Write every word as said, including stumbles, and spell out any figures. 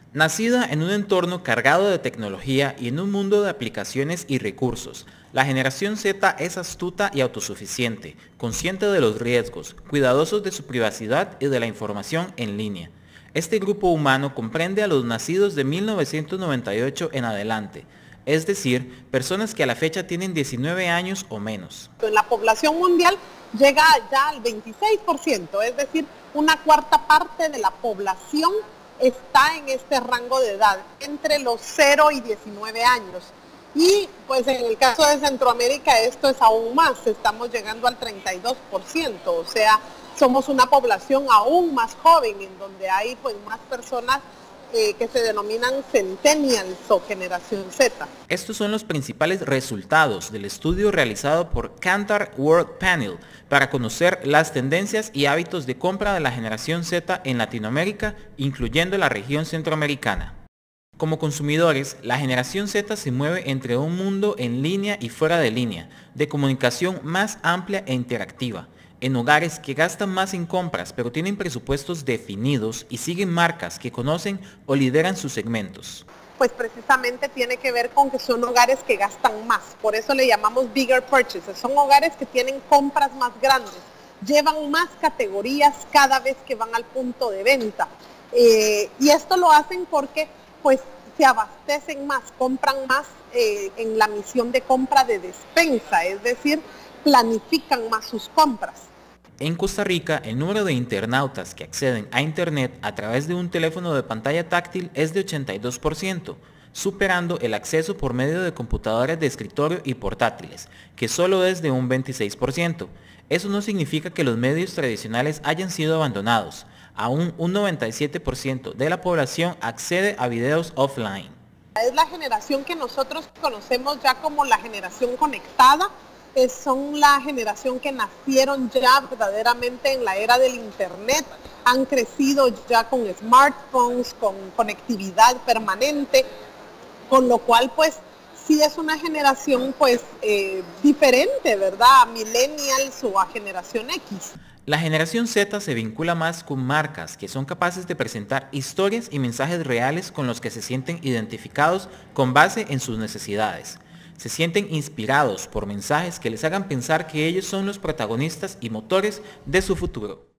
Nacida en un entorno cargado de tecnología y en un mundo de aplicaciones y recursos, la generación Z es astuta y autosuficiente, consciente de los riesgos, cuidadosos de su privacidad y de la información en línea. Este grupo humano comprende a los nacidos de mil novecientos noventa y ocho en adelante, es decir, personas que a la fecha tienen diecinueve años o menos. En la población mundial llega ya al veintiséis por ciento, es decir, una cuarta parte de la población está en este rango de edad, entre los cero y diecinueve años. Y pues en el caso de Centroamérica esto es aún más, estamos llegando al treinta y dos por ciento, o sea, somos una población aún más joven, en donde hay pues más personas eh, que se denominan centennials o generación Z. Estos son los principales resultados del estudio realizado por Kantar World Panel para conocer las tendencias y hábitos de compra de la generación Z en Latinoamérica, incluyendo la región centroamericana. Como consumidores, la generación Z se mueve entre un mundo en línea y fuera de línea, de comunicación más amplia e interactiva, en hogares que gastan más en compras pero tienen presupuestos definidos y siguen marcas que conocen o lideran sus segmentos. Pues precisamente tiene que ver con que son hogares que gastan más, por eso le llamamos bigger purchases, son hogares que tienen compras más grandes, llevan más categorías cada vez que van al punto de venta, eh, y esto lo hacen porque pues se abastecen más, compran más eh, en la misión de compra de despensa, es decir, planifican más sus compras. En Costa Rica, el número de internautas que acceden a Internet a través de un teléfono de pantalla táctil es de ochenta y dos por ciento, superando el acceso por medio de computadoras de escritorio y portátiles, que solo es de un veintiséis por ciento. Eso no significa que los medios tradicionales hayan sido abandonados. Aún un noventa y siete por ciento de la población accede a videos offline. Es la generación que nosotros conocemos ya como la generación conectada. Son la generación que nacieron ya verdaderamente en la era del internet, han crecido ya con smartphones, con conectividad permanente, con lo cual pues sí es una generación pues eh, diferente, ¿verdad? A millennials o a generación X. La generación Z se vincula más con marcas que son capaces de presentar historias y mensajes reales con los que se sienten identificados con base en sus necesidades. Se sienten inspirados por mensajes que les hagan pensar que ellos son los protagonistas y motores de su futuro.